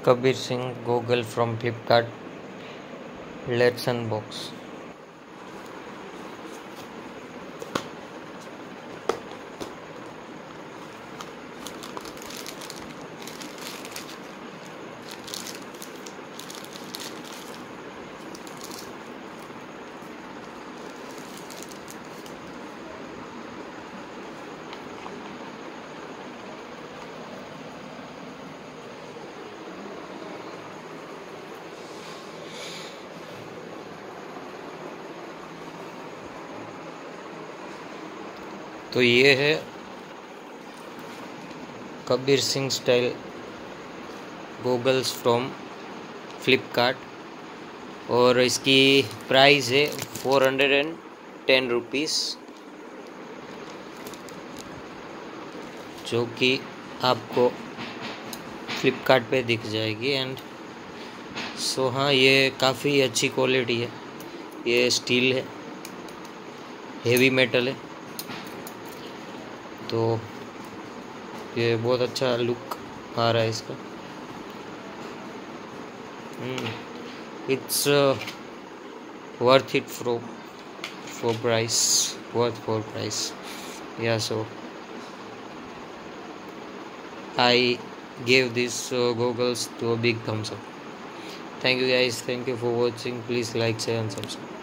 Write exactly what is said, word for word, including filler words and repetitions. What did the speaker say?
Kabir Singh Google from Flipkart. Let's unbox. तो ये है Kabir Singh style goggles from Flipkart और इसकी प्राइस है four hundred and ten rupees, जो कि आपको फ्लिपकार्ट पे दिख जाएगी। एंड सो हाँ, ये काफ़ी अच्छी क्वालिटी है। ये स्टील है, हेवी मेटल है, तो ये बहुत अच्छा लुक आ रहा है इसका। It's worth it for for price worth for price या so I gave these uh, goggles to a big thumbs up. Thank you guys. Thank you for watching. Please like, share and subscribe.